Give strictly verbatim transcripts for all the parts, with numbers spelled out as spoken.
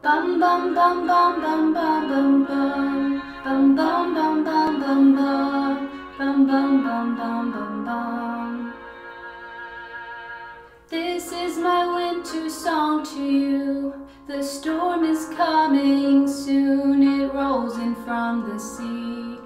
Bum bum bum bum bum bum bum bum bum bum bum bum bum bum bum bum bum bum bum bum. This is my winter song to you. The storm is coming soon, it rolls in from the sea.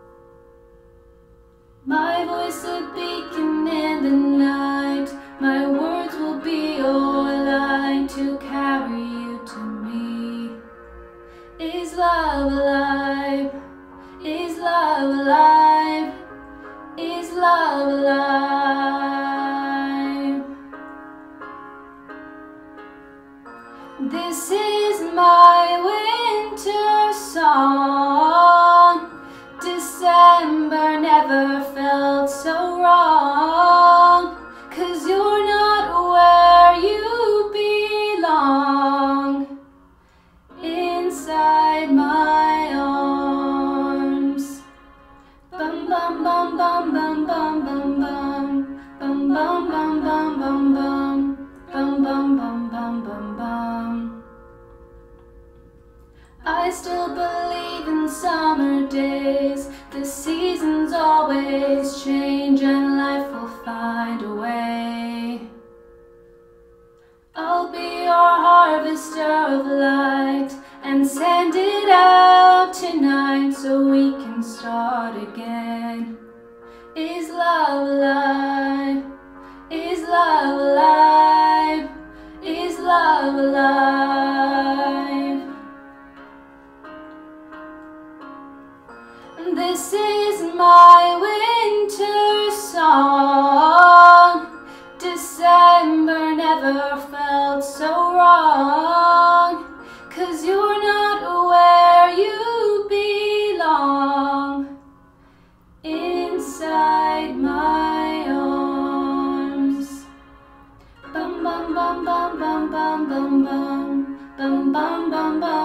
My voice a beacon in the night, my words will be your light to carry you to me. Is love alive? Is love alive? Is love alive? This is my winter song. December never felt so wrong, 'cause you're not where you belong. Inside my arms. Bum bum bum bum bum bum bum bum bum bum bum bum bum bum bum bum bum bum bum bum. I still believe in summer days. The seasons always change and life will find a way. I'll be your harvester of light and send it out tonight so we can start again. Is love alive? Is love alive? Is love alive? This is my winter song. December never felt so wrong, 'cause you're not where you belong. Inside my arms. Bum bum bum bum bum bum bum bum bum bum bum bum.